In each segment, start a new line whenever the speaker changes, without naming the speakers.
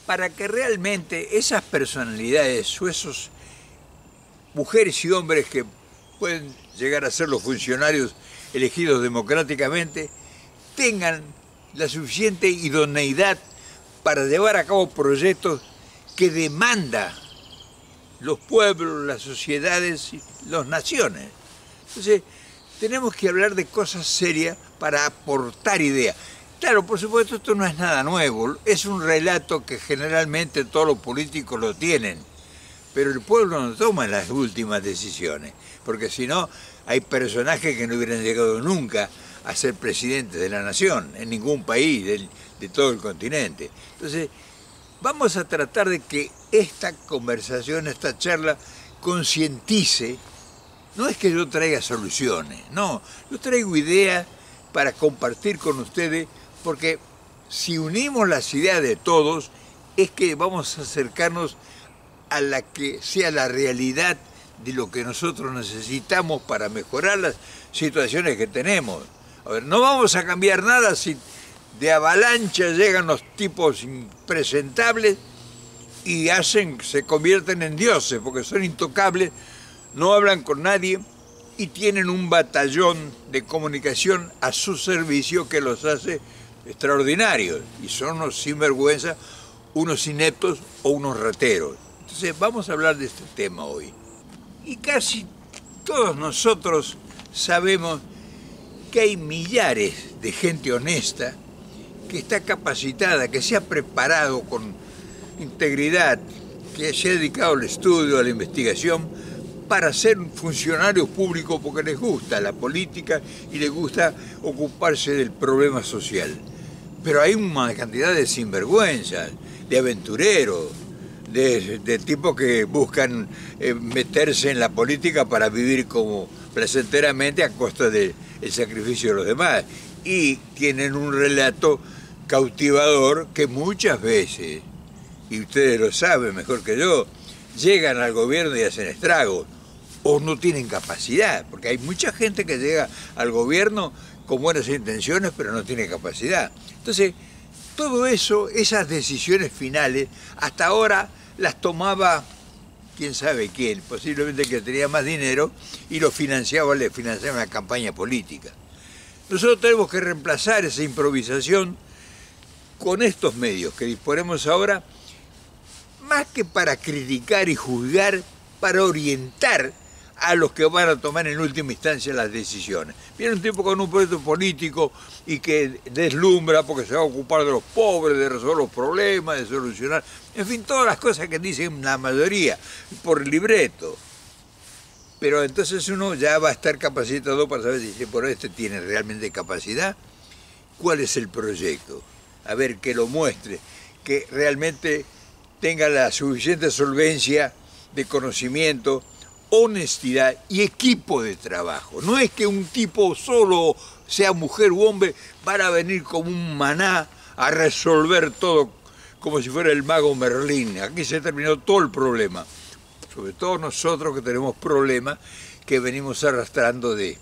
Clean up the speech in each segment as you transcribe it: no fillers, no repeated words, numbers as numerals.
para que realmente esas personalidades o esos mujeres y hombres que pueden llegar a ser los funcionarios elegidos democráticamente tengan la suficiente idoneidad para llevar a cabo proyectos que demanda los pueblos, las sociedades, las naciones. Entonces, tenemos que hablar de cosas serias para aportar ideas. Claro, por supuesto, esto no es nada nuevo, es un relato que generalmente todos los políticos lo tienen, pero el pueblo no toma las últimas decisiones, porque si no, hay personajes que no hubieran llegado nunca a ser presidentes de la nación, en ningún país de todo el continente. Entonces, vamos a tratar de que esta conversación, esta charla, concientice. No es que yo traiga soluciones, no, yo traigo ideas para compartir con ustedes, porque si unimos las ideas de todos, es que vamos a acercarnos a la que sea la realidad de lo que nosotros necesitamos para mejorar las situaciones que tenemos. A ver, no vamos a cambiar nada si de avalancha llegan los tipos impresentables y se convierten en dioses, porque son intocables, no hablan con nadie y tienen un batallón de comunicación a su servicio que los hace extraordinarios. Y son unos sinvergüenza, unos ineptos o unos rateros. Entonces vamos a hablar de este tema hoy. Y casi todos nosotros sabemos que hay millares de gente honesta que está capacitada, que se ha preparado con integridad, que se ha dedicado al estudio, a la investigación, para ser funcionarios públicos porque les gusta la política y les gusta ocuparse del problema social. Pero hay una cantidad de sinvergüenzas, de aventureros, de tipos que buscan meterse en la política para vivir como placenteramente a costa del sacrificio de los demás. Y tienen un relato cautivador que muchas veces, y ustedes lo saben mejor que yo, llegan al gobierno y hacen estragos, o no tienen capacidad, porque hay mucha gente que llega al gobierno con buenas intenciones, pero no tiene capacidad. Entonces, todo eso, esas decisiones finales, hasta ahora las tomaba quién sabe quién, posiblemente que tenía más dinero y le financiaba una campaña política. Nosotros tenemos que reemplazar esa improvisación con estos medios que disponemos ahora, más que para criticar y juzgar, para orientar a los que van a tomar en última instancia las decisiones. Viene un tipo con un proyecto político y que deslumbra porque se va a ocupar de los pobres, de resolver los problemas, de solucionar, en fin, todas las cosas que dicen la mayoría, por libreto. Pero entonces uno ya va a estar capacitado para saber si por este tiene realmente capacidad, cuál es el proyecto, a ver que lo muestre, que realmente tenga la suficiente solvencia de conocimiento, honestidad y equipo de trabajo. No es que un tipo solo, sea mujer u hombre, van a venir como un maná a resolver todo como si fuera el mago Merlín. Aquí se terminó todo el problema. Sobre todo nosotros que tenemos problemas que venimos arrastrando de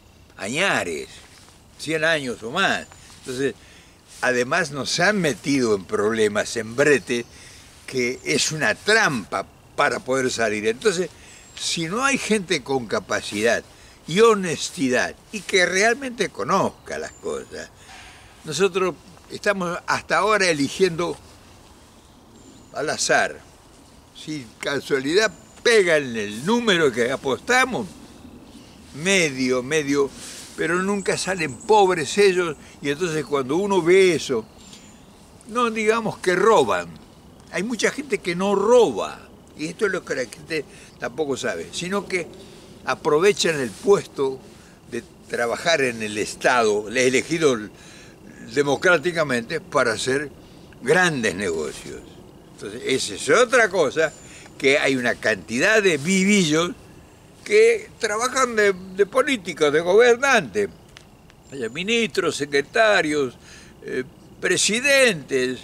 añares, 100 años o más. Entonces, además nos han metido en problemas, en brete, que es una trampa para poder salir. Entonces, si no hay gente con capacidad y honestidad y que realmente conozca las cosas, nosotros estamos hasta ahora eligiendo al azar. Si casualidad pegan el número que apostamos, medio, pero nunca salen pobres ellos, y entonces cuando uno ve eso, no digamos que roban, hay mucha gente que no roba, y esto es lo que la gente tampoco sabe, sino que aprovechan el puesto de trabajar en el Estado, elegido democráticamente, para hacer grandes negocios. Entonces, esa es otra cosa, que hay una cantidad de vivillos que trabajan de políticos, de gobernantes, hay ministros, secretarios, presidentes,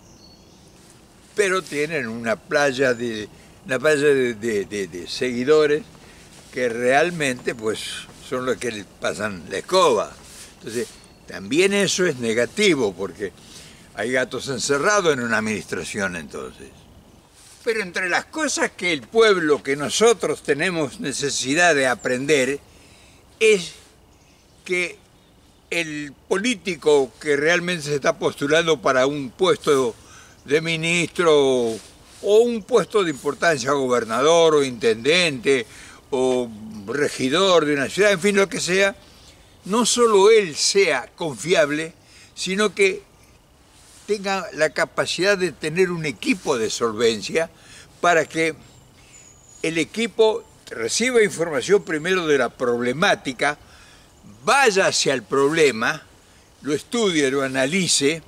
pero tienen una playa de seguidores que realmente pues son los que les pasan la escoba. Entonces, también eso es negativo, porque Hay gatos encerrados en una administración entonces. Pero entre las cosas que el pueblo, que nosotros tenemos necesidad de aprender, es que el político que realmente se está postulando para un puesto de ministro o un puesto de importancia, gobernador o intendente o regidor de una ciudad, en fin, lo que sea, no solo él sea confiable, sino que tenga la capacidad de tener un equipo de solvencia para que el equipo reciba información primero de la problemática, vaya hacia el problema, lo estudie, lo analice,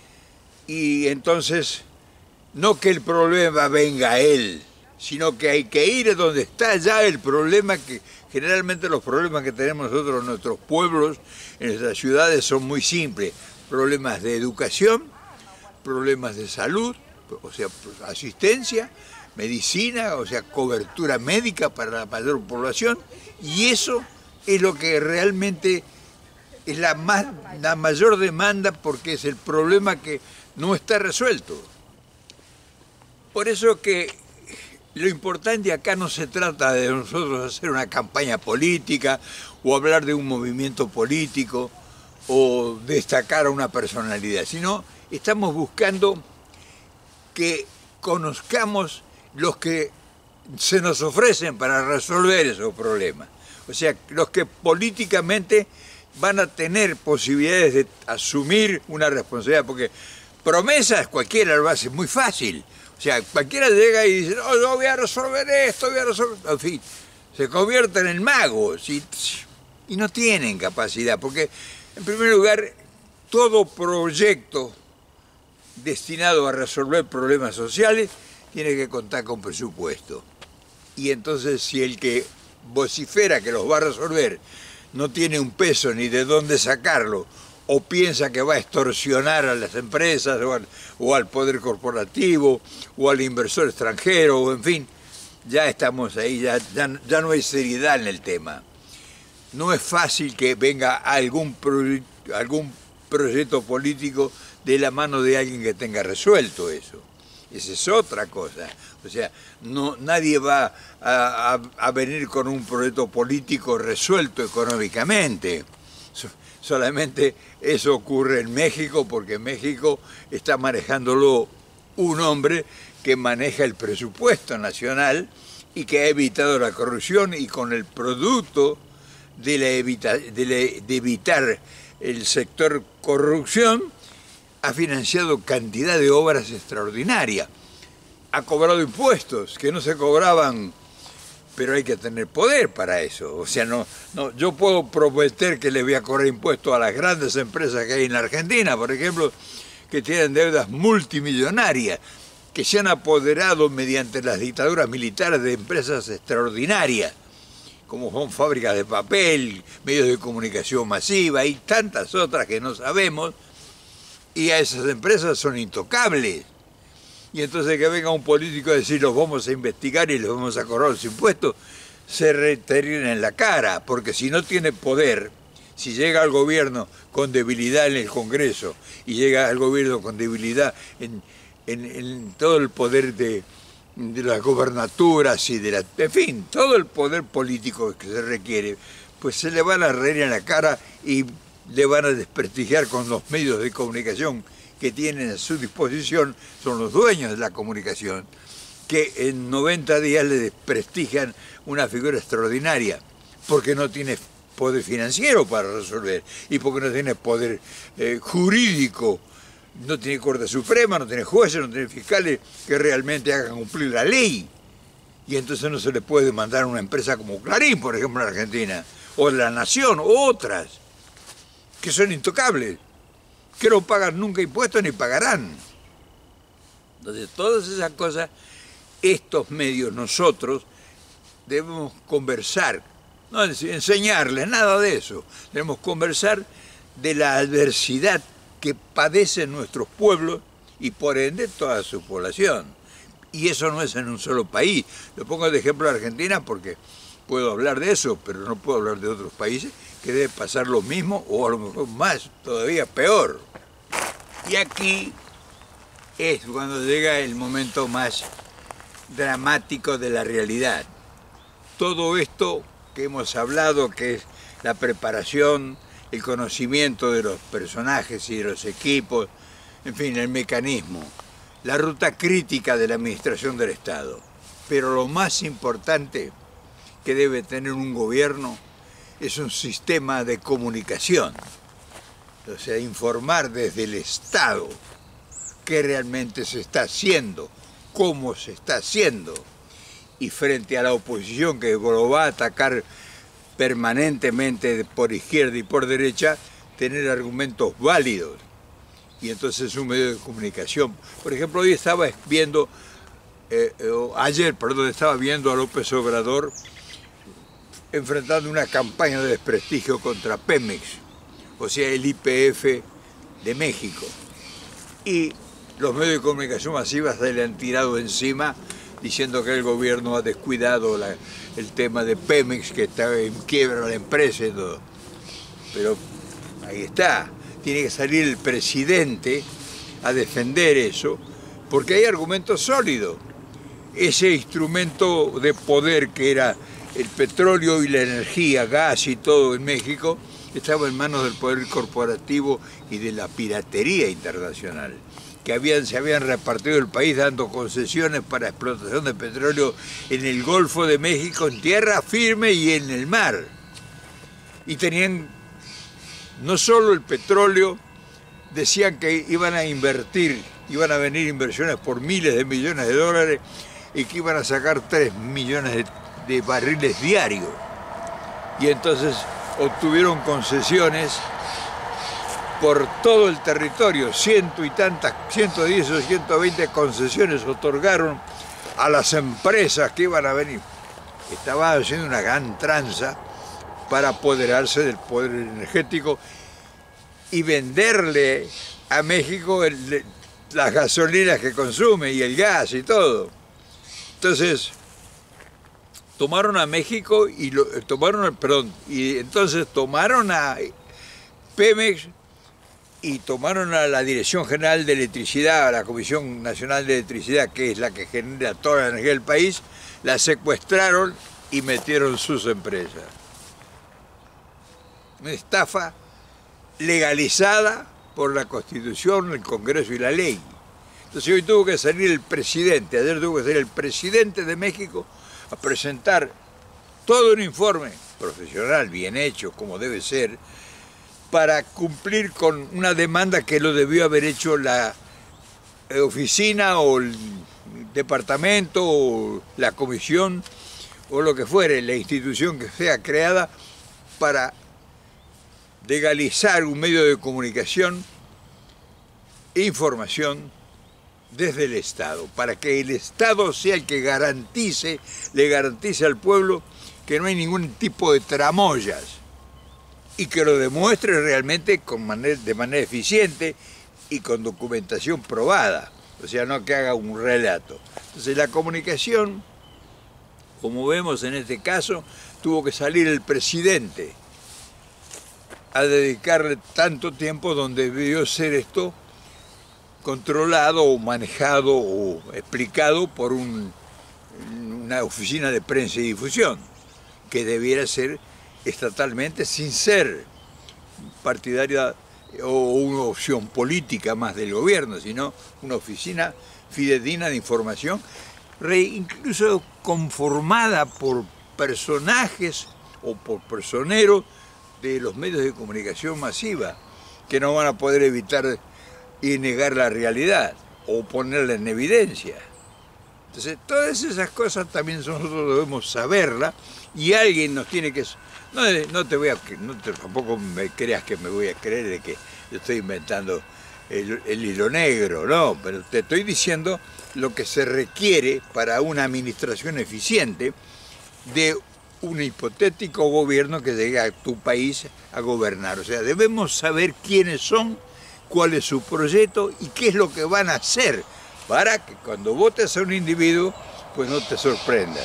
y entonces no que el problema venga a él, sino que hay que ir a donde está ya el problema, que generalmente los problemas que tenemos nosotros en nuestros pueblos, en nuestras ciudades, son muy simples. Problemas de educación, problemas de salud, o sea, asistencia, medicina, o sea, cobertura médica para la mayor población, y eso es lo que realmente es la mayor demanda, porque es el problema que no está resuelto. Por eso que lo importante acá no se trata de nosotros hacer una campaña política o hablar de un movimiento político o destacar a una personalidad, sino estamos buscando que conozcamos los que se nos ofrecen para resolver esos problemas. O sea, los que políticamente van a tener posibilidades de asumir una responsabilidad, porque promesas cualquiera lo hace muy fácil. O sea, cualquiera llega y dice, no, yo voy a resolver esto, voy a resolver... En fin, se convierten en magos y no tienen capacidad, porque en primer lugar, todo proyecto destinado a resolver problemas sociales tiene que contar con presupuesto. Y entonces, si el que vocifera que los va a resolver no tiene un peso ni de dónde sacarlo, o piensa que va a extorsionar a las empresas o al poder corporativo o al inversor extranjero, o en fin, ya estamos ahí, ya no hay seriedad en el tema. No es fácil que venga algún proyecto político de la mano de alguien que tenga resuelto eso. Esa es otra cosa. O sea, nadie va a venir con un proyecto político resuelto económicamente. Solamente eso ocurre en México, porque en México está manejándolo un hombre que maneja el presupuesto nacional y que ha evitado la corrupción, y con el producto de evitar el sector corrupción ha financiado cantidad de obras extraordinarias. Ha cobrado impuestos que no se cobraban, pero hay que tener poder para eso. O sea, yo puedo prometer que le voy a cobrar impuestos a las grandes empresas que hay en la Argentina, por ejemplo, que tienen deudas multimillonarias, que se han apoderado mediante las dictaduras militares de empresas extraordinarias, como son fábricas de papel, medios de comunicación masiva y tantas otras que no sabemos, y a esas empresas son intocables. Y entonces que venga un político a decir los vamos a investigar y les vamos a cobrar los impuestos, se reterían en la cara, porque si no tiene poder, si llega al gobierno con debilidad en el Congreso y llega al gobierno con debilidad en todo el poder de las gobernaturas y en fin, todo el poder político que se requiere, pues se le van a reír en la cara y le van a desprestigiar con los medios de comunicación que tienen a su disposición. Son los dueños de la comunicación, que en 90 días le desprestigian una figura extraordinaria, porque no tiene poder financiero para resolver, y porque no tiene poder jurídico, no tiene Corte Suprema, no tiene jueces, no tiene fiscales que realmente hagan cumplir la ley. Y entonces no se le puede demandar a una empresa como Clarín, por ejemplo, en Argentina, o La Nación, o otras, que son intocables, que no pagan nunca impuestos ni pagarán. Entonces, todas esas cosas, estos medios, nosotros debemos conversar, no enseñarles nada de eso, debemos conversar de la adversidad que padecen nuestros pueblos y por ende toda su población. Y eso no es en un solo país. Lo pongo de ejemplo de Argentina porque puedo hablar de eso, pero no puedo hablar de otros países que debe pasar lo mismo, o a lo mejor más, todavía peor. Y aquí es cuando llega el momento más dramático de la realidad. Todo esto que hemos hablado, que es la preparación, el conocimiento de los personajes y de los equipos, en fin, el mecanismo, la ruta crítica de la administración del Estado. Pero lo más importante que debe tener un gobierno es un sistema de comunicación, o sea, informar desde el Estado qué realmente se está haciendo, cómo se está haciendo, y frente a la oposición que lo va a atacar permanentemente por izquierda y por derecha, tener argumentos válidos. Y entonces un medio de comunicación. Por ejemplo, hoy estaba viendo, ayer estaba viendo a López Obrador enfrentando una campaña de desprestigio contra Pemex, o sea, el YPF de México. Y los medios de comunicación masivas se le han tirado encima diciendo que el gobierno ha descuidado el tema de Pemex, que está en quiebra la empresa y todo. Pero ahí está, tiene que salir el presidente a defender eso, porque hay argumentos sólidos. Ese instrumento de poder que era el petróleo y la energía, gas y todo en México, estaba en manos del poder corporativo y de la piratería internacional, que se habían repartido el país dando concesiones para explotación de petróleo en el Golfo de México, en tierra firme y en el mar. Y tenían no solo el petróleo, decían que iban a invertir, iban a venir inversiones por miles de millones de dólares y que iban a sacar 3 millones de barriles diarios. Y entonces obtuvieron concesiones por todo el territorio, 110 o 120 concesiones otorgaron a las empresas que iban a venir. Estaban haciendo una gran tranza para apoderarse del poder energético y venderle a México las gasolinas que consume y el gas y todo. Entonces, tomaron a México y entonces tomaron a Pemex y tomaron a la Dirección General de Electricidad, a la Comisión Nacional de Electricidad, que es la que genera toda la energía del país, la secuestraron y metieron sus empresas. Una estafa legalizada por la Constitución, el Congreso y la ley. Entonces hoy tuvo que salir el presidente, ayer tuvo que salir el presidente de México a presentar todo un informe profesional, bien hecho, como debe ser, para cumplir con una demanda que lo debió haber hecho la oficina o el departamento o la comisión o lo que fuere, la institución que sea creada para legalizar un medio de comunicación e información desde el Estado, para que el Estado sea el que le garantice al pueblo que no hay ningún tipo de tramoyas y que lo demuestre realmente de manera eficiente y con documentación probada, o sea, no que haga un relato. Entonces la comunicación, como vemos en este caso, tuvo que salir el presidente a dedicarle tanto tiempo donde debió ser esto controlado o manejado o explicado por una oficina de prensa y difusión, que debiera ser estatalmente sin ser partidaria o una opción política más del gobierno, sino una oficina fidedigna de información, incluso conformada por personajes o por personeros de los medios de comunicación masiva, que no van a poder evitar y negar la realidad o ponerla en evidencia. Entonces, todas esas cosas también nosotros debemos saberlas y alguien nos tiene que... Tampoco me creas que me voy a creer de que yo estoy inventando el hilo negro, no, pero te estoy diciendo lo que se requiere para una administración eficiente de un hipotético gobierno que llegue a tu país a gobernar. O sea, debemos saber quiénes son, cuál es su proyecto y qué es lo que van a hacer para que cuando votes a un individuo, pues no te sorprendas.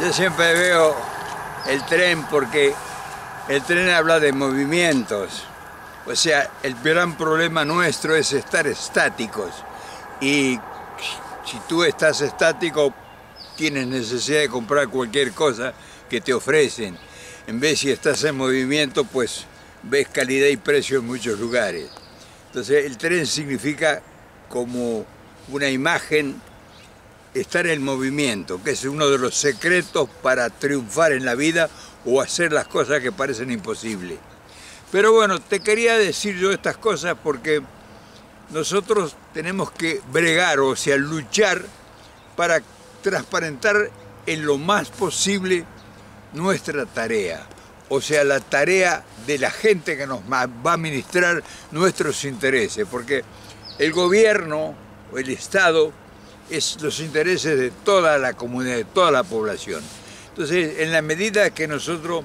Yo siempre veo el tren porque el tren habla de movimientos. O sea, el gran problema nuestro es estar estáticos. Y si tú estás estático, tienes necesidad de comprar cualquier cosa que te ofrecen. En vez si estás en movimiento, pues ves calidad y precio en muchos lugares. Entonces el tren significa como una imagen estar en movimiento, que es uno de los secretos para triunfar en la vida o hacer las cosas que parecen imposibles. Pero bueno, te quería decir yo estas cosas porque nosotros tenemos que bregar, o sea, luchar para transparentar en lo más posible nuestra tarea. O sea, la tarea de la gente que nos va a administrar nuestros intereses, porque el gobierno o el Estado es los intereses de toda la comunidad, de toda la población. Entonces, en la medida que nosotros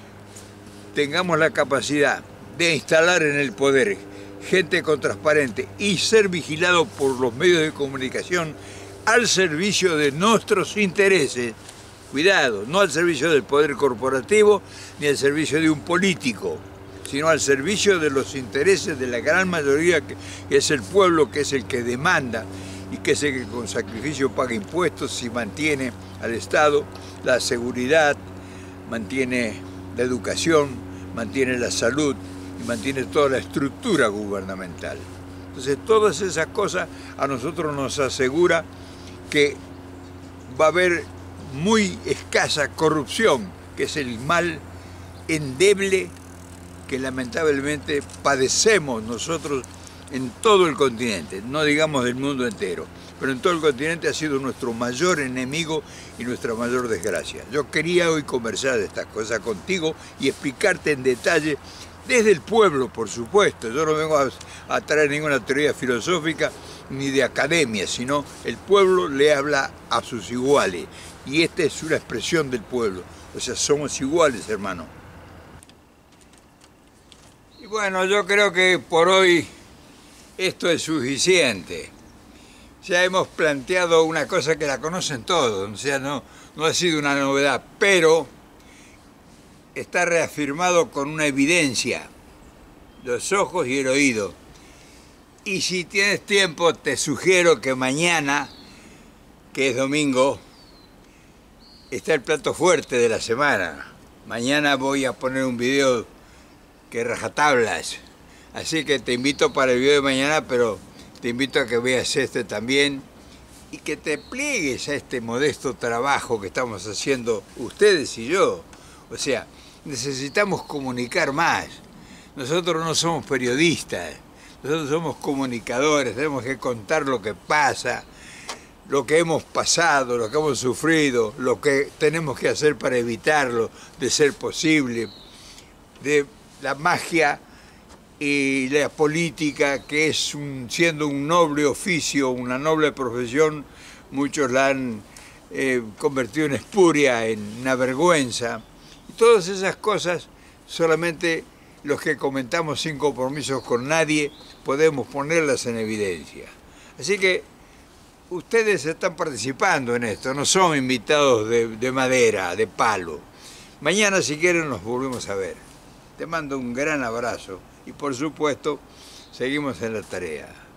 tengamos la capacidad de instalar en el poder gente con transparente y ser vigilado por los medios de comunicación al servicio de nuestros intereses, cuidado, no al servicio del poder corporativo ni al servicio de un político, sino al servicio de los intereses de la gran mayoría, que es el pueblo, que es el que demanda y que es el que con sacrificio paga impuestos y mantiene al Estado la seguridad, mantiene la educación, mantiene la salud y mantiene toda la estructura gubernamental. Entonces todas esas cosas a nosotros nos asegura que va a haber muy escasa corrupción, que es el mal endeble que lamentablemente padecemos nosotros en todo el continente, no digamos del mundo entero, pero en todo el continente ha sido nuestro mayor enemigo y nuestra mayor desgracia. Yo quería hoy conversar de estas cosas contigo y explicarte en detalle desde el pueblo, por supuesto. Yo no vengo a traer ninguna teoría filosófica ni de academia, sino el pueblo le habla a sus iguales. Y esta es una expresión del pueblo. O sea, somos iguales, hermano. Y bueno, yo creo que por hoy esto es suficiente. Ya hemos planteado una cosa que la conocen todos, o sea, no ha sido una novedad, pero está reafirmado con una evidencia, los ojos y el oído. Y si tienes tiempo, te sugiero que mañana, que es domingo, está el plato fuerte de la semana. Mañana voy a poner un video que rajatablas. Así que te invito para el video de mañana, pero te invito a que veas este también y que te pliegues a este modesto trabajo que estamos haciendo ustedes y yo. O sea, necesitamos comunicar más. Nosotros no somos periodistas, nosotros somos comunicadores, tenemos que contar lo que pasa, lo que hemos pasado, lo que hemos sufrido, lo que tenemos que hacer para evitarlo, de ser posible, de la magia y la política, que es siendo un noble oficio, una noble profesión, muchos la han convertido en espuria, en una vergüenza. Y todas esas cosas, solamente los que comentamos sin compromisos con nadie, podemos ponerlas en evidencia. Así que ustedes están participando en esto, no son invitados de madera, de palo. Mañana, si quieren, nos volvemos a ver. Te mando un gran abrazo y, por supuesto, seguimos en la tarea.